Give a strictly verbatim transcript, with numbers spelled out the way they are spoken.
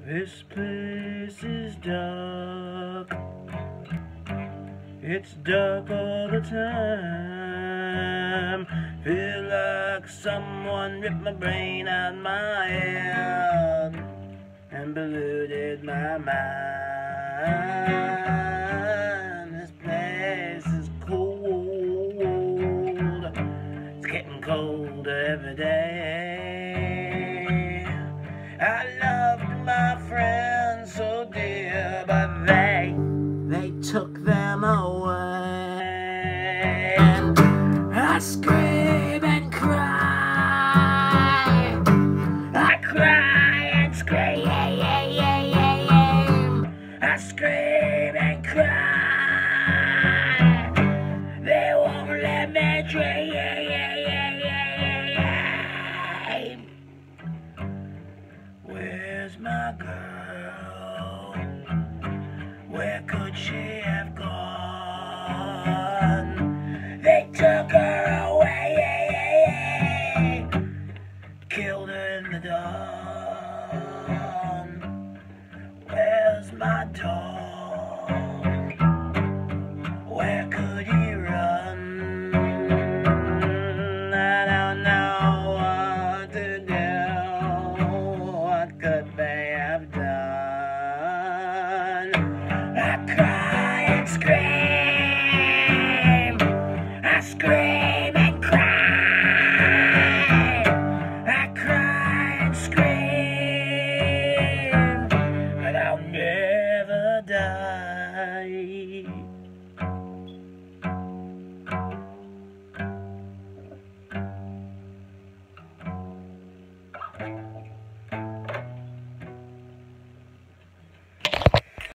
This place is dark. It's dark all the time. Feel like someone ripped my brain out my head and polluted my mind. This place is cold. It's getting colder every day. I loved my friends so dear, but they, they took them away. And I scream and cry. I cry and scream. I scream and cry. They won't let me dream. Where's my girl? Where could she have gone? They took her away, killed her in the dark.